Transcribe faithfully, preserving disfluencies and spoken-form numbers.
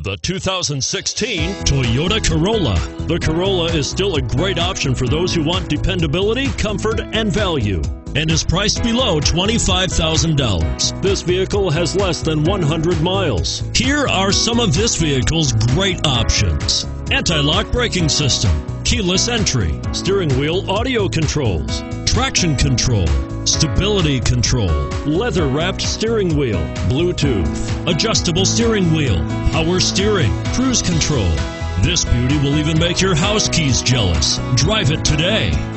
The two thousand sixteen Toyota Corolla. The Corolla is still a great option for those who want dependability, comfort, and value, and is priced below twenty-five thousand dollars. This vehicle has less than one hundred miles. Here are some of this vehicle's great options: anti-lock braking system, keyless entry, steering wheel audio controls, traction control, stability control, leather-wrapped steering wheel, Bluetooth, adjustable steering wheel, power steering, cruise control. This beauty will even make your house keys jealous. Drive it today.